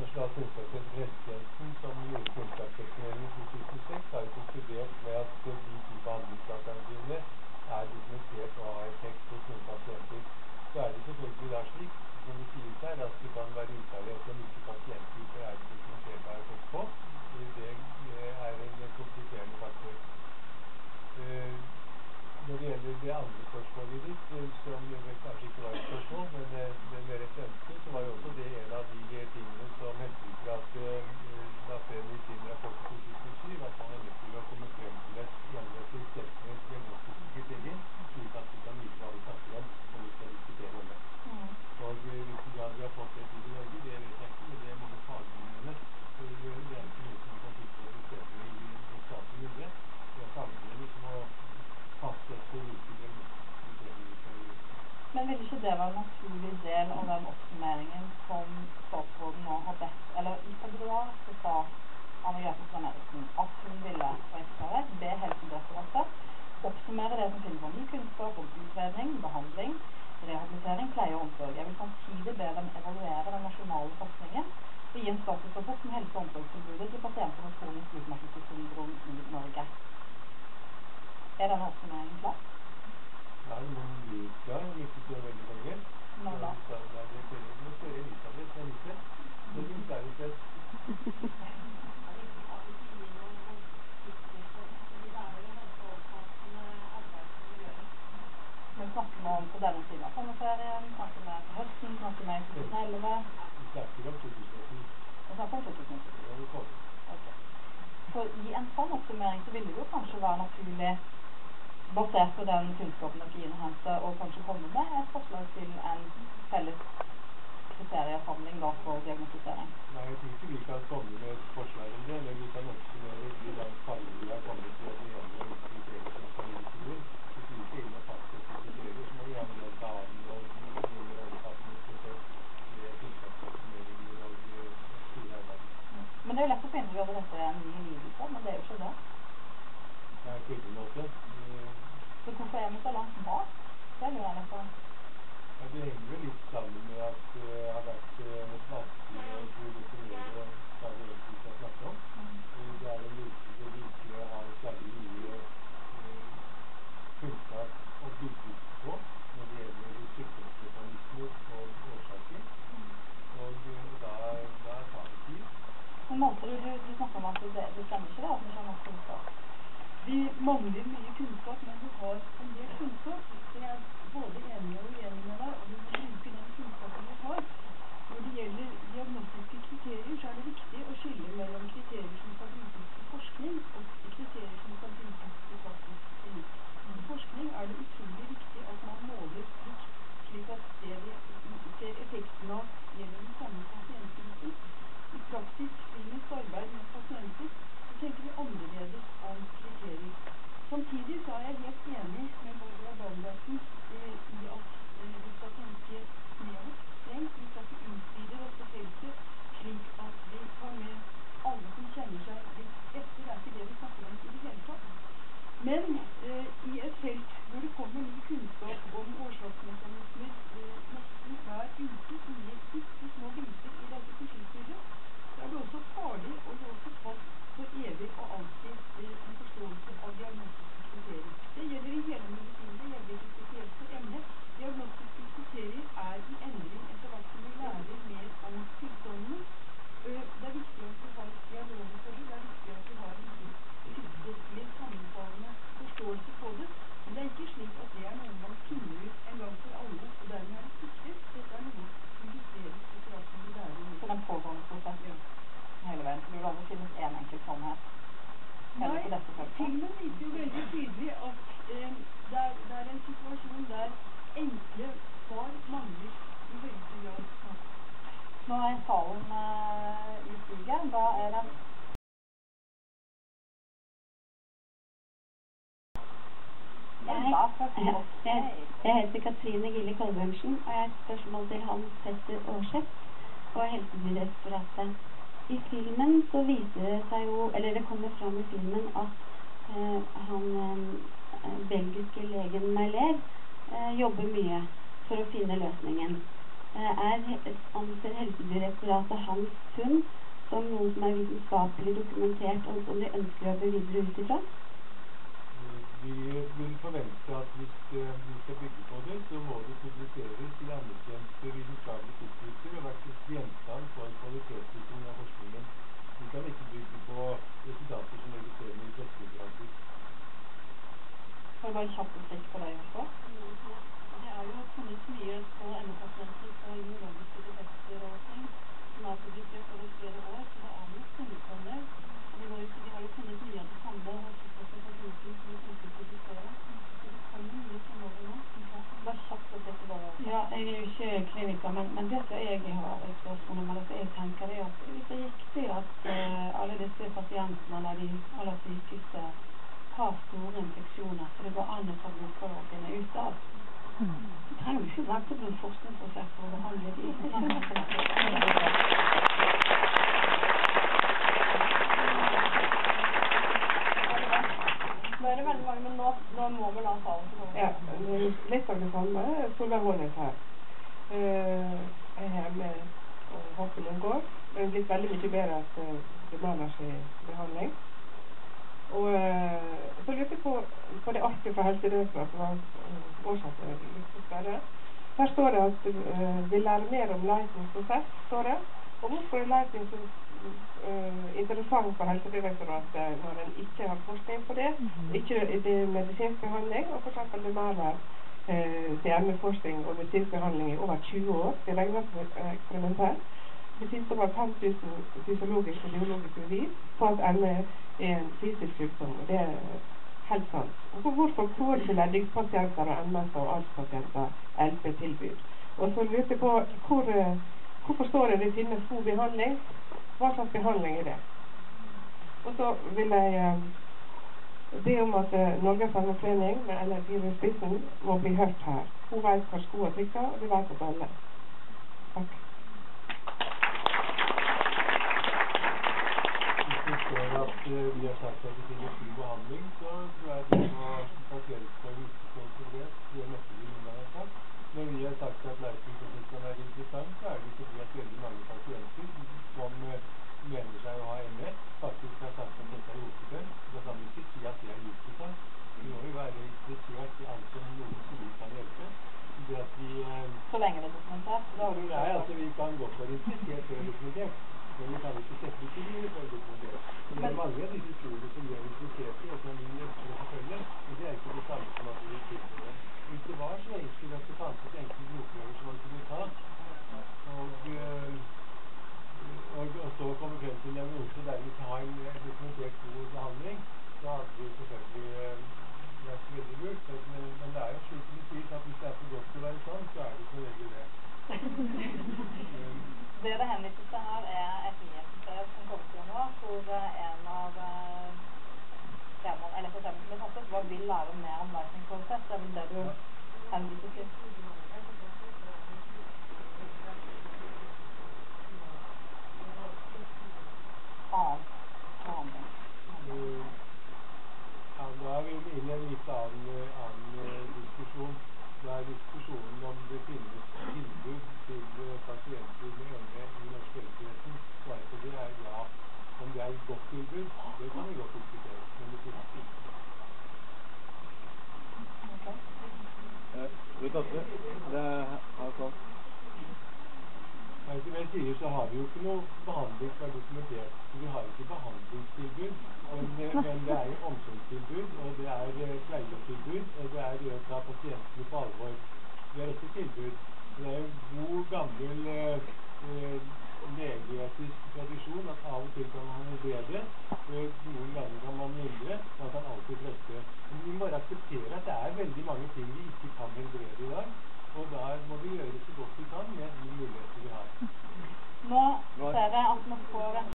Nasjonal kunnskapssenter for helsetjenesten, som gjorde kunnskapsestimeringen i 2006, har jo konkludert med at de 2 behandlingsalternativene er dokumentert å ha effekt hos noen pasienter. Så er det selvfølgelig da slik, som det sies her, at det kan være uklarhet om hvilke pasientgrupper er det dokumentert å ha effekt på. Det er en kompliserende faktor. Når det gjelder det andre spørsmålet ditt, som vel kanskje ikke var et spørsmål, men mer et ønske, så var jo også det en av de tingene som Helsedirektoratet la frem i sin rapport i 2007, at man er nødt til å komme frem til et enhetlig sett med diagnostiske kriterier, slik at vi kan vite hva vi snakker om når vi skal diskutere denne. Og hvilken grad vi har fått det til i Norge, det vet jeg ikke, men det må jo fagmiljøene, for det er ikke noe som vi kan sitte og bestemme i en statlig myndighet. Det er fagmiljøene som må fastsette hvilke diagnostiske kriterier vi skal legge ut. Men vil ikke det være en naturlig del av den oppsummeringen som statsråden nå har bedt, eller i februar så sa Anne-Grete Strøm-Eriksen at hun ville, og jeg siterer, be Helsedirektoratet oppsummere det som finnes av ny kunnskap om utredning, behandling, rehabilitering, pleie og omsorg. Jeg vil samtidig be dem evaluere den nasjonale forskningen og gi en statusrapport om helse- og omsorgstilbudet til pasienter med kronisk utmattelsessyndrom i Norge. Er denne oppsummeringen klar? Ja, den blir klar om ikke så veldig lenge. Når da? Nå spør Elisabeth der ute. Så er hun klar og spent. Det er viktig at du ikke gir noen tidsfrister, fordi det er jo ganske omfattende arbeid som må gjøres. Men snakker vi om på denne siden av sommerferien, snakker vi til høsten, snakker vi i 2011? Vi snakker om 2010. Vi snakker om 2010. Det må vi få med. Ok. Så i en sånn oppsummering så ville det jo kanskje være naturlig, basert på den kunnskapen dere innhenter, og kanskje komme med et forslag til en felles kriteriesamling da for diagnostisering? Nei, jeg tror ikke vi kan komme med et forslag om det, men vi kan oppsummere hvor langt faglig har kommet til å bli enige om hvilke kriterier som skal ligge til grunn. Hvis vi skal inn og fastsette kriterier, så må vi ha en helt annen og mye mer omfattende prosess med kunnskapsestimeringer og store arbeider. Men det er jo lett å få inntrykk av at dette er en ny lidelse, men det er jo ikke det. Nei, på ingen måte. Så hvorfor er vi så langt bak? Det lurer jeg litt på. Ja, det henger vel litt sammen med at det har vært vanskelig å definere hva vi egentlig skal snakke om. Det er en lidelse hvor vi ikke har særlig mye kunnskap å bygge på når det gjelder sykdomsmekanismer og årsaker. Og da tar det tid. Men Målsrud, du snakker om at det stemmer ikke det, at vi ikke har nok kunnskap. Vi mangler mye kunnskap, men vi har en del kunnskap. Så jeg er både enig og uenig med deg, og vi må bruke den kunnskapen vi har. Når det gjelder diagnostiske kriterier, så er det viktig å skille mellom kriterier som skal brukes i forskning, og kriterier som skal brukes i praktisk klinikk. I forskning er det utrolig viktig at man måler likt, slik at det vi ser effekten av gjelder den samme pasientgruppen. I praktisk klinisk arbeid med pasienter så tenker vi annerledes om kriterier. Samtidig så er jeg helt enig med Barbara Bambersen i at vi skal tenke snevert, strengt. Vi skal ikke utvide dette feltet slik at vi tar med alle som kjenner seg litt etter. Det er ikke det vi snakker om i det hele tatt. Men i et felt hvor det kommer ny kunnskap om årsaksmekanismer nesten hver uke som gir bitte små biter i dette puslespillet, så er det også farlig å låse fast for evig og alltid en forståelse av diagnostiske kriterier. Det gjelder i hele medisinen, det gjelder ikke spesielt for ME. Diagnostiske kriterier er i endring etter hvert som vi lærer mer om tilstandene. Det er viktig at vi har dialoger på det, det er viktig at vi har en tilstrekkelig sammenfallende forståelse på det, men det er ikke slik at det er noe man finner ut en gang for alle, og dermed er det sikret. Dette er noe som justeres etter hvert som vi lærer mer. Så den pågående prosess? Ja. Hele veien, så det vil aldri finnes en enkelt sannhet. Nei, filmen viser jo veldig tydelig at det er en situasjon der enkle svar mangler i høyeste grad. Nå er salen i siget, da er det... Jeg heter Katrine Gille Kolbjørnsen, og jeg har et spørsmål til Hans Petter Aarseth og Helsedirektoratet. I filmen så viser det seg jo, eller det kommer fram i filmen at belgiske legen Merler jobber mye for å finne løsningen. Anser Helsedirektoratet Helsedirektoratet hans funn som noe som vitenskapelig dokumentert, og som de ønsker å jobbe videre ut ifra? Vi vil forvente at hvis vi skal bygge på det, så må det publiseres i anerkjente vitenskapelige tidsskrifter og være gjenstand for kvalitetssikring av forskningen. Vi kan ikke bygge på resultater som legges frem i pressekonferanser. Skal vi bare kjapt replikk på det, Jonsson? Det jo funnet mye på ME-pasienter på immunologiske defekter og ting, som publisert over flere år, så det jo funnet på en del. Og vi har jo funnet mye av det samme hos teknikken som vi kommer til å publisere. Så det kommer mye fremover nå. Bare kjapt replikk på det. Ja, jeg jo ikke kliniker, men det som jeg har et spørsmål om, eller som jeg tenker at hvis det riktig at alle disse pasientene, eller de aller sykeste, har store infeksjoner, så det går an å ta blodprøver ut av. Så trenger vi ikke vente på en forskningsprosjekt for å behandle de. Nå det veldig mange, men nå må vi la talen til komme. Ja, litt av det samme. Solveig Hånes her. Jeg hjemme og hoppen noen går. Det blitt veldig mye bedre at det maler seg behandling. Og så lurte jeg på det arket fra Helsedirektoratet var årsaken jeg lyst til å spørre. Her står det at vi lærer mer om leitingsprosess, står det. Og hvorfor leiting så interessant for Helsedirektoratet når en ikke har forskning på det, ikke det medisinsk behandling, og for eksempel det maler CME-forskning og medisinsk behandling i over 20 år. Det regner som eksperimentelt. Det finnes over 5000 fysiologiske og biologiske bevis på at ME en fysisk sykdom, og det helt sant. Og hvorfor koordinedingspasienter og MS og ALS-pasienter LP-tilbud? Og så lurte jeg på hvorfor står det finnes god behandling? Hva slags behandling det? Og så vil jeg be om at Norges ME-forening med Ellen Pire Spissen må bli hørt her. Hun vet hva skoene trykker, og det vet oss alle. Takk. At vi har sagt at det finnes god behandling, så tror jeg det må pasienter og misforståelse for det. Det neppe vi noen gang har sagt. Når vi har sagt at leitingsprosess kan være interessant, så det fordi at veldig mange pasienter som mener seg å ha ME, faktisk har sagt at dette har hjulpet dem. Da kan vi ikke si at det har hjulpet oss. Vi må jo være interessert i alt som noen sier kan hjelpe. Det at vi... Så lenge det dokumentert? Nei, altså vi kan godt være interessert for å dokumentert. Men vi kan ikke sette ytterligere for å dokumentere. Det mange av disse studiene som vi er interessert i, og som vi ønsker å forfølge, men det ikke det samme som at vi vil tilfelle. Hvis det var så enkelt at det fantes enkle blodprøver som man kunne ta, og så komme frem til en diagnose der vi ikke har en dokumentert god behandling, så hadde det selvfølgelig vært veldig lurt. Men det jo slik som det sies at hvis det så godt til å være sånn, så det som regel det. Det henvises til her et nyhetsbrev som kom til januar, hvor en av LFSM som tatt opp, vil lære mer om leitingsprosess. Det vel det du henviser til? Da vi inne i en litt annen diskusjon. Da diskusjonen om det finnes tilbud til pasienter med ME i norsk helsevesen. Svaret på det ja. Om det et godt tilbud, det kan vi godt diskutere, men det finnes ikke. Som jeg sier, så har vi jo ikke noe behandling som dokumentert. Vi har ikke behandlingstilbud, men det jo omsorgstilbud, og det pleietilbud, og det det å ta pasientene på alvor. Det også tilbud. Det en god, gammel legeetisk tradisjon at av og til kan man bedre, noen ganger kan man lindre,